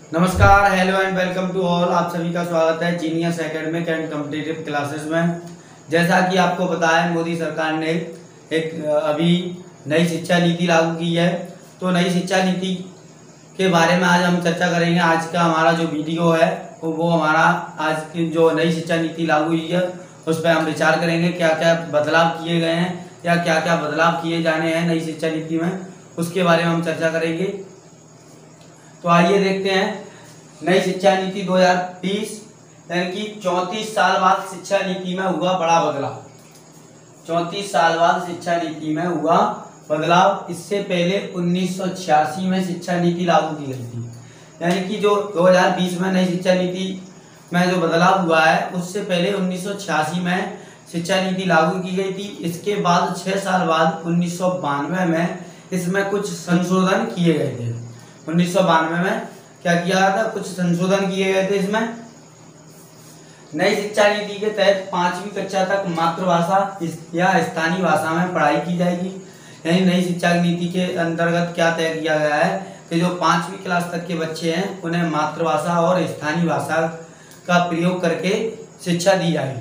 नमस्कार, hello and welcome to all. आप सभी का स्वागत है genius academic and competitive classes में। जैसा कि आपको पता है, मोदी सरकार ने एक अभी नई शिक्षा नीति लागू की है। तो नई शिक्षा नीति के बारे में आज हम चर्चा करेंगे। आज का हमारा जो वीडियो है वो हमारा आज की जो नई शिक्षा नीति लागू हुई है उस पर हम विचार करेंगे, क्या क्या बदलाव किए गए हैं या क्या क्या बदलाव किए जाने हैं नई शिक्षा नीति में, उसके बारे में हम चर्चा करेंगे। तो आइए देखते हैं नई शिक्षा नीति 2020 यानी कि 34 साल बाद शिक्षा नीति में हुआ बड़ा बदलाव। 34 साल बाद शिक्षा नीति में हुआ बदलाव। इससे पहले 1986 में शिक्षा नीति लागू की गई थी, यानी कि जो 2020 में नई शिक्षा नीति में जो बदलाव हुआ है उससे पहले 1986 में शिक्षा नीति लागू की गई थी। इसके बाद 6 साल बाद 1992 में इसमें कुछ संशोधन किए गए थे। 1992 में क्या किया गया था? कुछ संशोधन किए गए थे। इसमें नई शिक्षा नीति के तहत 5वीं कक्षा तक मातृभाषा या स्थानीय भाषा में पढ़ाई की जाएगी। यानी नई शिक्षा नीति के अंतर्गत क्या तय किया गया है कि जो 5वीं क्लास तक के बच्चे हैं उन्हें मातृभाषा और स्थानीय भाषा का प्रयोग करके शिक्षा दी जाएगी।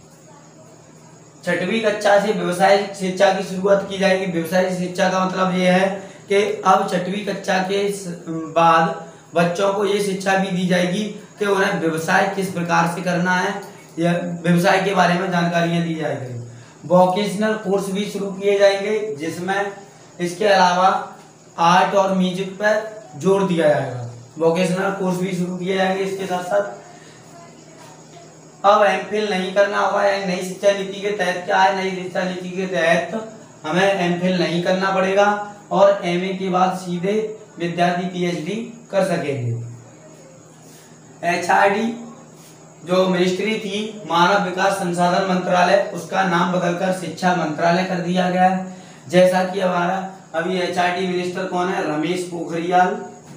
6वीं कक्षा से व्यवसायिक शिक्षा की शुरुआत की जाएगी। व्यवसायिक शिक्षा का मतलब ये है कि अब 6वीं कक्षा के बाद बच्चों को ये शिक्षा भी दी जाएगी कि उन्हें व्यवसाय किस प्रकार से करना है, या व्यवसाय के बारे में जानकारियां दी जाएगी। वोकेशनल कोर्स भी शुरू किए जाएंगे, जिसमें इसके अलावा आर्ट और म्यूजिक पर जोर दिया जाएगा। वोकेशनल कोर्स भी शुरू किए जाएंगे। इसके साथ साथ अब एमफिल नहीं करना होगा। यानी नई शिक्षा नीति के तहत क्या है, नई शिक्षा नीति के तहत हमें एमफिल नहीं करना पड़ेगा और एमए के बाद सीधे विद्यार्थी पीएचडी कर सकेंगे। एचआरडी जो मिनिस्ट्री थी, मानव विकास संसाधन मंत्रालय, उसका नाम बदलकर शिक्षा मंत्रालय कर दिया गया है। जैसा कि हमारा अभी एचआरडी मिनिस्टर कौन है? रमेश पोखरियाल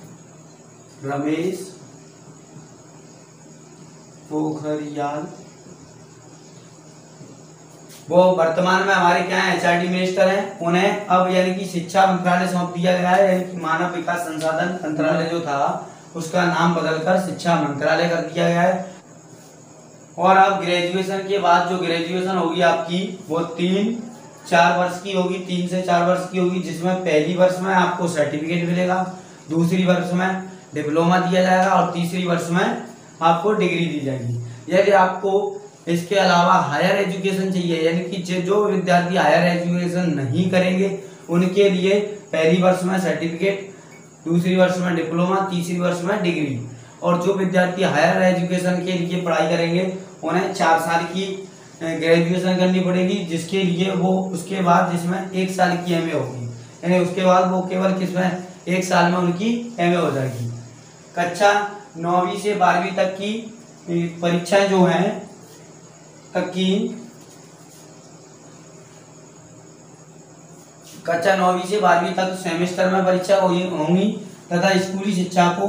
वो वर्तमान में हमारे क्या है, एचआरडी मिनिस्टर हैं। उन्हें अब यानी कि शिक्षा मंत्रालय सौंप दिया गया है। यानी कि मानव विकास संसाधन मंत्रालय जो था उसका नाम बदलकर शिक्षा मंत्रालय कर दिया गया है। और अब ग्रेजुएशन के बाद जो ग्रेजुएशन होगी आपकी वो 3-4 वर्ष की होगी, 3 से 4 वर्ष की होगी, जिसमें पहली वर्ष में आपको सर्टिफिकेट मिलेगा, दूसरी वर्ष में डिप्लोमा दिया जाएगा और तीसरी वर्ष में आपको डिग्री दी जाएगी। यदि आपको इसके अलावा हायर एजुकेशन चाहिए, यानी कि जो विद्यार्थी हायर एजुकेशन नहीं करेंगे उनके लिए पहली वर्ष में सर्टिफिकेट, दूसरी वर्ष में डिप्लोमा, तीसरी वर्ष में डिग्री। और जो विद्यार्थी हायर एजुकेशन के लिए पढ़ाई करेंगे उन्हें 4 साल की ग्रेजुएशन करनी पड़ेगी, जिसके लिए वो उसके बाद जिसमें 1 साल की एमए होगी। यानी उसके बाद वो केवल किसमें 1 साल में उनकी एमए हो जाएगी। कक्षा 9वीं से 12वीं तक की परीक्षाएं जो हैं कक्षा 9वीं से 12वीं तक सेमेस्टर में परीक्षा होंगी तथा स्कूली शिक्षा को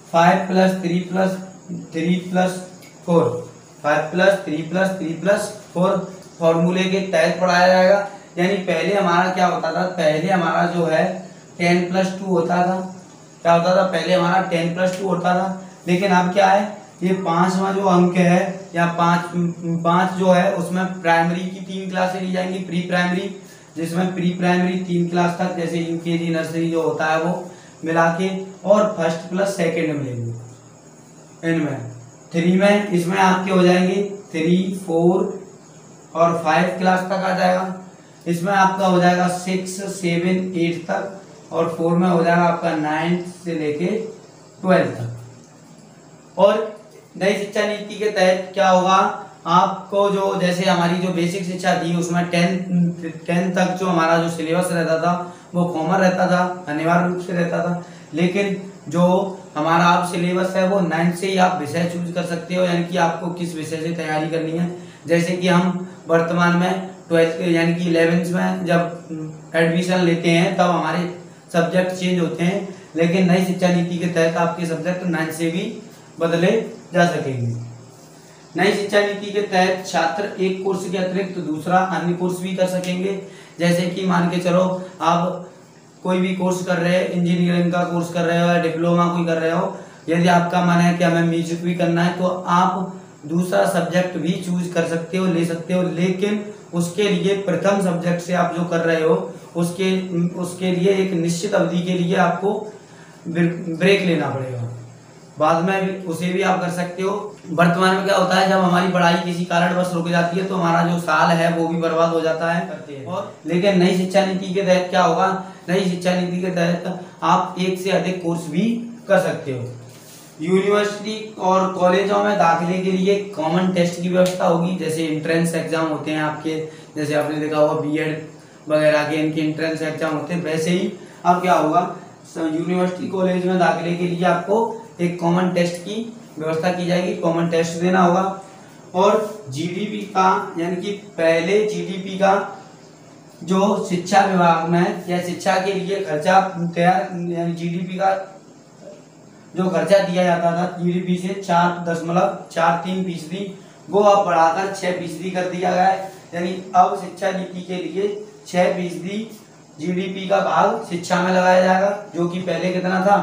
5+3+4 फॉर्मूले के तहत पढ़ाया जाएगा। यानी पहले हमारा क्या होता था, पहले हमारा जो है 10+2 होता था। क्या होता था? पहले हमारा 10+2 होता था, लेकिन अब क्या है, ये 5वां जो अंक है या 5 जो है उसमें प्राइमरी की 3 क्लासें ली जाएंगी। प्री प्राइमरी, जिसमें प्री प्राइमरी 3 क्लास तक जैसे यूकेजी नर्सरी जो होता है वो मिला के, और फर्स्ट प्लस सेकेंड मिलेंगे। इनमें 3 में इसमें आपके हो जाएंगे 3, 4 और 5 क्लास तक आ जाएगा। इसमें आपका हो जाएगा 6, 7, 8 तक, और 4 में हो जाएगा आपका 9 से लेके 12 तक। और नई शिक्षा नीति के तहत क्या होगा, आपको जो जैसे हमारी जो बेसिक शिक्षा थी उसमें 10 तक जो हमारा जो सिलेबस रहता था वो कॉमन रहता था, अनिवार्य रूप से रहता था। लेकिन जो हमारा आप सिलेबस है वो 9 से ही आप विषय चूज कर सकते हो, यानी कि आपको किस विषय से तैयारी करनी है। जैसे कि हम वर्तमान में 12th यानी कि 11th में जब एडमिशन लेते हैं तब हमारे सब्जेक्ट चेंज होते हैं, लेकिन नई शिक्षा नीति के तहत आपके सब्जेक्ट 9 से भी बदले जा सकेंगे। नई शिक्षा नीति के तहत छात्र एक कोर्स के अतिरिक्त दूसरा अन्य कोर्स भी कर सकेंगे। जैसे कि मान के चलो आप कोई भी कोर्स कर रहे हैं, इंजीनियरिंग का कोर्स कर रहे हो या डिप्लोमा कोई कर रहे हो, यदि आपका मन है कि हमें म्यूजिक भी करना है तो आप दूसरा सब्जेक्ट भी चूज कर सकते हो, ले सकते हो, लेकिन उसके लिए प्रथम सब्जेक्ट से आप जो कर रहे हो उसके लिए एक निश्चित अवधि के लिए आपको ब्रेक लेना पड़ेगा। बाद में उसे भी आप कर सकते हो। वर्तमान में क्या होता है, जब हमारी पढ़ाई किसी कारणवश रुक जाती है तो हमारा जो साल है वो भी बर्बाद हो जाता है करते हैं। और लेकिन नई शिक्षा नीति के तहत क्या होगा, नई शिक्षा नीति के तहत आप एक से अधिक कोर्स भी कर सकते हो। यूनिवर्सिटी और कॉलेजों में दाखिले के लिए कॉमन टेस्ट की व्यवस्था होगी, जैसे एंट्रेंस एग्जाम होते हैं आपके, जैसे आपने देखा होगा बीएड वगैरह के इनके एंट्रेंस एग्जाम होते हैं, वैसे ही अब क्या होगा यूनिवर्सिटी कॉलेज में दाखिले के लिए आपको एक कॉमन टेस्ट की व्यवस्था की जाएगी, कॉमन टेस्ट देना होगा। और जीडीपी का यानी कि पहले जीडीपी का जो शिक्षा विभाग में या शिक्षा के लिए खर्चा तैयार यानी जीडीपी का जो खर्चा दिया जाता था जीडीपी से 4.43% वो अब बढ़ाकर 6% कर दिया गया है। यानी अब शिक्षा नीति के लिए 6% जीडीपी का भाग शिक्षा में लगाया जाएगा, जो कि पहले कितना था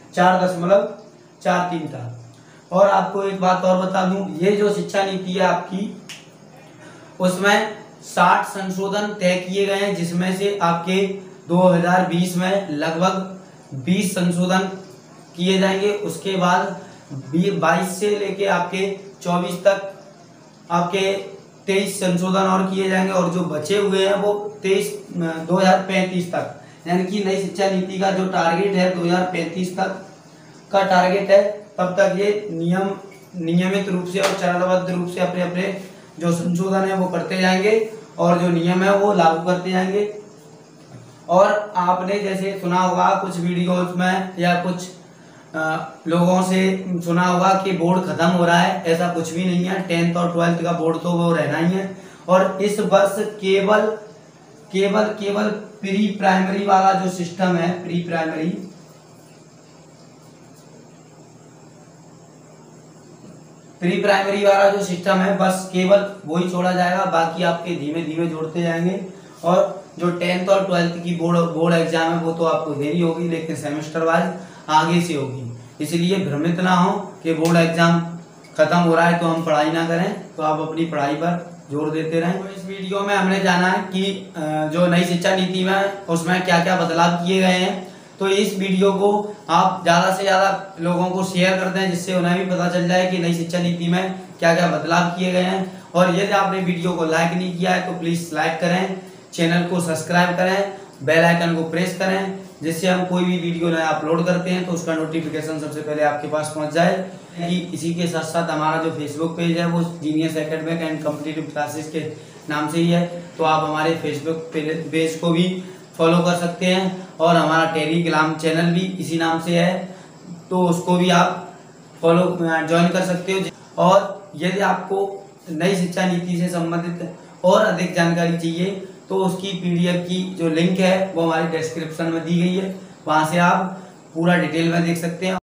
4.43 था। और आपको एक बात और बता दूं, ये जो शिक्षा नीति है आपकी उसमें 60 संशोधन तय किए गए हैं, जिसमें से आपके 2020 में लगभग 20 संशोधन किए जाएंगे। उसके बाद 22 से लेके आपके 24 तक आपके 23 संशोधन और किए जाएंगे, और जो बचे हुए हैं वो 2035 तक, यानी कि नई शिक्षा नीति का जो टारगेट है 2035 तक का टारगेट है, तब तक ये नियमित रूप से और चरणबद्ध रूप से अपने अपने जो संशोधन है वो करते जाएंगे और जो नियम है वो लागू करते जाएंगे। और आपने जैसे सुना होगा कुछ वीडियोज में या कुछ लोगों से सुना होगा कि बोर्ड खत्म हो रहा है, ऐसा कुछ भी नहीं है। 10th और 12th का बोर्ड तो वो रहना ही है। और इस वर्ष केवल प्री प्राइमरी वाला जो सिस्टम है, प्री प्राइमरी वाला जो सिस्टम है बस केवल वही छोड़ा जाएगा, बाकी आपके धीमे धीमे जोड़ते जाएंगे। और जो 10th और 12th की बोर्ड एग्जाम है वो तो आपको देनी होगी, लेकिन सेमेस्टर वाइज आगे से होगी। इसलिए भ्रमित ना हो कि बोर्ड एग्जाम खत्म हो रहा है तो हम पढ़ाई ना करें, तो आप अपनी पढ़ाई पर जोर देते रहें। तो इस वीडियो में हमने जाना है कि जो नई शिक्षा नीति में उसमें क्या क्या बदलाव किए गए हैं। तो इस वीडियो को आप ज़्यादा से ज़्यादा लोगों को शेयर कर दें, जिससे उन्हें भी पता चल जाए कि नई शिक्षा नीति में क्या क्या बदलाव किए गए हैं। और यदि आपने वीडियो को लाइक नहीं किया है तो प्लीज़ लाइक करें, चैनल को सब्सक्राइब करें, बेल आइकन को प्रेस करें, जिससे हम कोई भी वीडियो नया अपलोड करते हैं तो उसका नोटिफिकेशन सबसे पहले आपके पास पहुंच जाए। कि इसी के साथ साथ हमारा जो फेसबुक पेज है वो genius academic and competitive classes के नाम से ही है, तो आप हमारे फेसबुक पेज को भी फॉलो कर सकते हैं। और हमारा टेलीग्राम चैनल भी इसी नाम से है, तो उसको भी आप फॉलो ज्वाइन कर सकते हो। और यदि आपको नई शिक्षा नीति से संबंधित और अधिक जानकारी चाहिए तो उसकी PDF की जो लिंक है वो हमारी डिस्क्रिप्शन में दी गई है, वहाँ से आप पूरा डिटेल में देख सकते हैं।